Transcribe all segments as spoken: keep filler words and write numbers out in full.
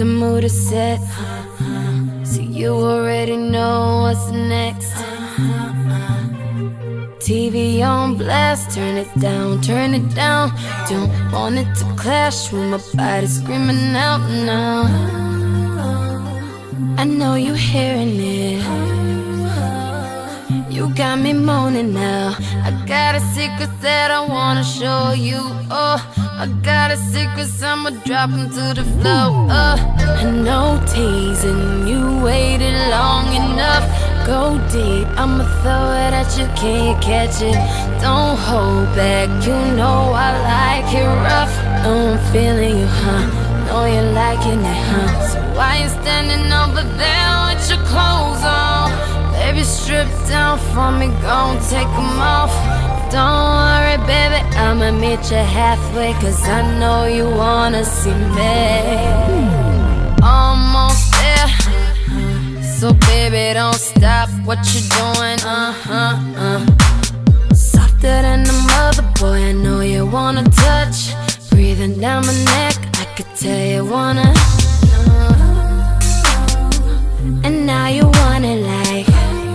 the mood is set. So you already know what's next. T V on blast, turn it down, turn it down. Don't want it to clash with my body screaming out now. I know you hearing it. You got me moaning now. I got a secret that I wanna show you. Oh, I got a secret, so I'ma drop them to the floor. Oh, I know teasing, you waited long enough. Go deep, I'ma throw it at you, can you catch it? Don't hold back, you know I like it rough. Know I'm feeling you, huh? Know you're liking it, huh? So why you standing over there with your clothes on? Baby, strip down for me, gon' take them off. Don't worry, baby, I'ma meet you halfway, cause I know you wanna see me. Almost there. So baby, don't stop what you're doing, uh-huh, uh softer than a mother, boy, I know you wanna touch. Breathing down my neck, I could tell you wanna uh, and now you want it like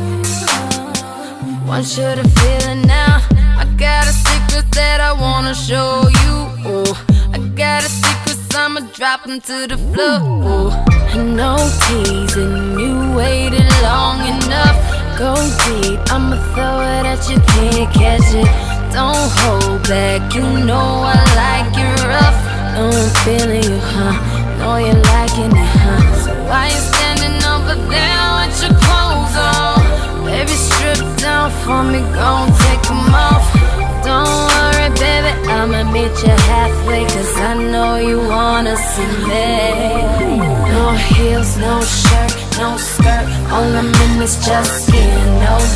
want you to feel it now. I got a secret that I wanna show you. Oh, I got a secret, so I'ma drop them to the floor. Oh, I know teasing, you waited long enough. Go deep, I'ma throw it at you, can't catch it. Don't hold back, you know I like it rough. Know I'm feeling you, huh? Know you're liking it, huh? So why you standing over there with your clothes on? Baby, strip down for me, gon' take them off. Don't worry, baby, I'ma meet you halfway, cause I know you wanna see me. No heels, no shirt, no skirt, all I'm in is just skin. No